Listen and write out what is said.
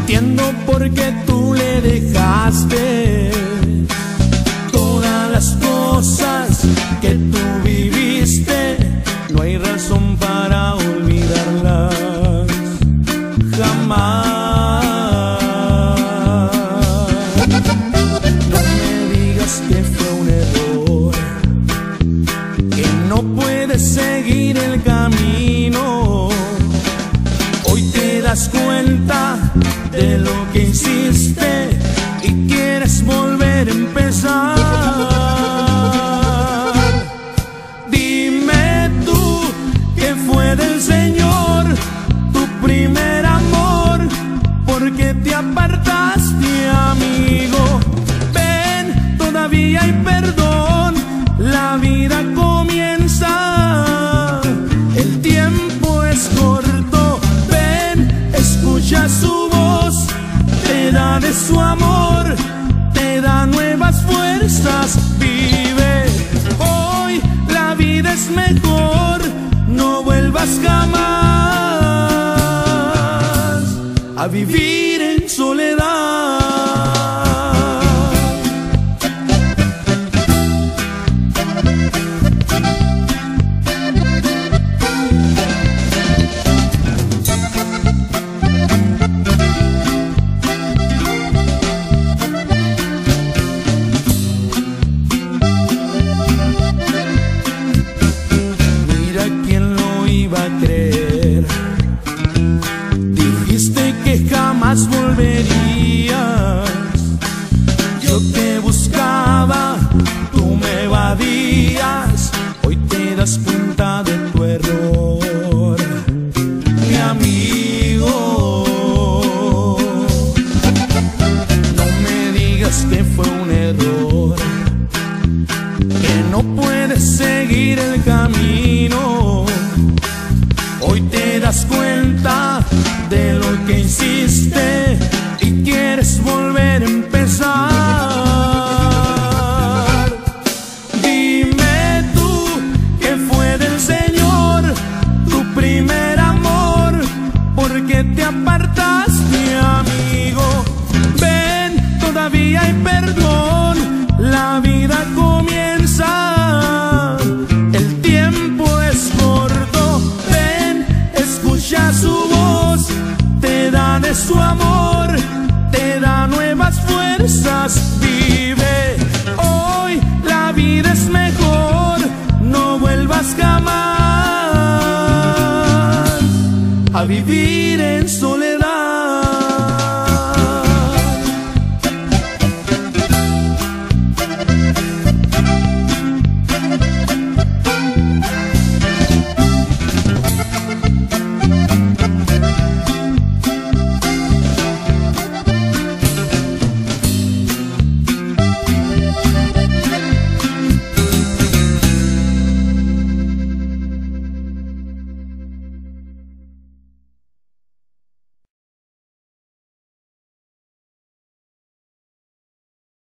entiendo por qué tú le dejaste todas las cosas que tú viviste. No hay razón para olvidarlas jamás. No me digas que fue un error, que no puedes seguir el camino. Hoy te das cuenta de lo que hiciste y quieres volver a empezar. Dime tú que fue del Señor tu primer amor, porque te apartaste, amigo. Ven, todavía hay perdón, la vida comienza. El tiempo es corto, ven, escucha su voz, te da de su amor, te da nuevas fuerzas. Vive hoy, la vida es mejor, no vuelvas jamás a vivir en soledad. Dijiste que jamás volverías. Yo te buscaba, tú me evadías. Hoy te das cuenta de tu error, mi amigo. No me digas que fue un error, que no puedes seguir el camino. Hoy te das cuenta de lo que hiciste y quieres volver a empezar. Dime tú que fue del Señor tu primer amor, porque te apartaste, amigo. Ven, todavía hay perdón, la vida comienza. El tiempo es corto, escucha su voz, te da de su amor, te da nuevas fuerzas. Vive hoy, la vida es mejor, no vuelvas jamás a vivir en soledad.